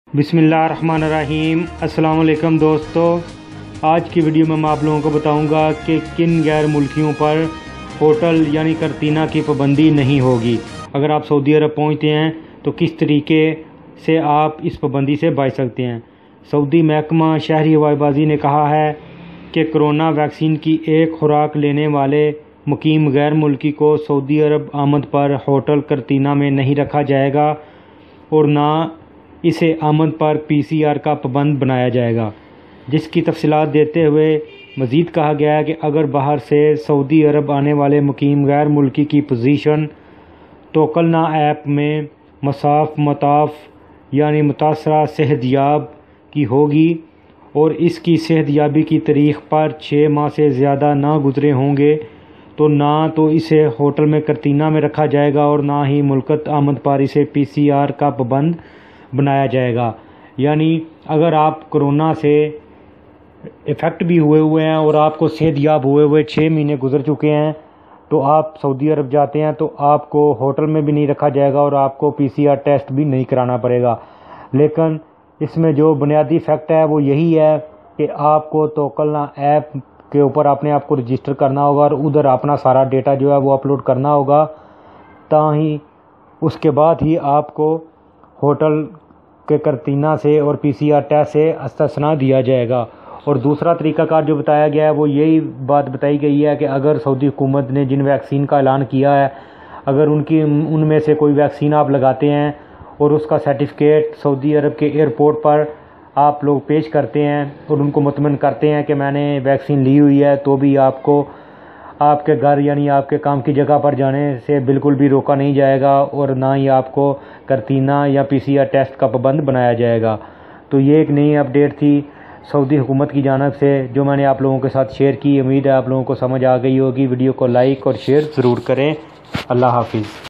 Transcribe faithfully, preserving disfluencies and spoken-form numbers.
بسم اللہ الرحمن الرحیم۔ السلام علیکم دوستو، آج کی ویڈیو میں میں آپ لوگوں کو بتاؤں گا کہ کن غیر ملکیوں پر ہوٹل یعنی قرنطینہ کی پابندی نہیں ہوگی۔ اگر آپ سعودی عرب پہنچتے ہیں تو کس طریقے سے آپ اس پابندی سے بچ سکتے ہیں۔ سعودی محکمہ شہری ہوائے بازی نے کہا ہے کہ کرونا ویکسین کی ایک خوراک لینے والے مقیم غیر ملکی کو سعودی عرب آمد پر ہوٹل قرنطینہ میں نہیں رکھا جائے گا اور نہ اسے آمد پر پی سی آر کا پابند بنایا جائے گا، جس کی تفصیلات دیتے ہوئے مزید کہا گیا ہے کہ اگر باہر سے سعودی عرب آنے والے مقیم غیر ملکی کی پوزیشن توکلنا ایپ میں مصاف مطاف یعنی متاثرہ صحت یاب کی ہوگی اور اس کی صحت یابی کی تاریخ پر چھ ماہ سے زیادہ نہ گزرے ہوں گے تو نہ تو اسے ہوٹل میں قرنطینہ میں رکھا جائے گا اور نہ ہی ملکت آمد پر اسے پی سی آر کا پابند بنایا جائے گا۔ یعنی اگر آپ کرونا سے افیکٹ بھی ہوئے ہوئے ہیں اور آپ کو صحت یاب ہوئے ہوئے چھ مہینے گزر چکے ہیں تو آپ سعودی عرب جاتے ہیں تو آپ کو ہوٹل میں بھی نہیں رکھا جائے گا اور آپ کو پی سی آر ٹیسٹ بھی نہیں کرانا پڑے گا۔ لیکن اس میں جو بنیادی فیکٹ ہے وہ یہی ہے کہ آپ کو توکلنا ایپ کے اوپر اپنے آپ کو رجسٹر کرنا ہوگا اور ادھر اپنا سارا ڈیٹا جو ہے وہ اپلوڈ کرنا ہوگا، تاہی اس کے بعد ہی آپ کو ہوٹل کے قرنطینہ سے اور پی سی آر ٹیسٹ سے استثناء دیا جائے گا۔ اور دوسرا طریقہ کار جو بتایا گیا ہے وہ یہی بات بتائی گئی ہے کہ اگر سعودی حکومت نے جن ویکسین کا اعلان کیا ہے، اگر ان کی ان میں سے کوئی ویکسین آپ لگاتے ہیں اور اس کا سرٹیفکیٹ سعودی عرب کے ایئرپورٹ پر آپ لوگ پیش کرتے ہیں اور ان کو مطمئن کرتے ہیں کہ میں نے ویکسین لی ہوئی ہے، تو بھی آپ کو آپ کے گھر یعنی آپ کے کام کی جگہ پر جانے سے بالکل بھی روکا نہیں جائے گا اور نہ ہی آپ کو قرنطینہ یا پی سی آر ٹیسٹ کا پابند بنایا جائے گا۔ تو یہ ایک نئی اپڈیٹ تھی سعودی حکومت کی جانب سے جو میں نے آپ لوگوں کے ساتھ شیئر کی۔ امید ہے آپ لوگوں کو سمجھ آ گئی ہوگی۔ ویڈیو کو لائک اور شیئر ضرور کریں۔ اللہ حافظ۔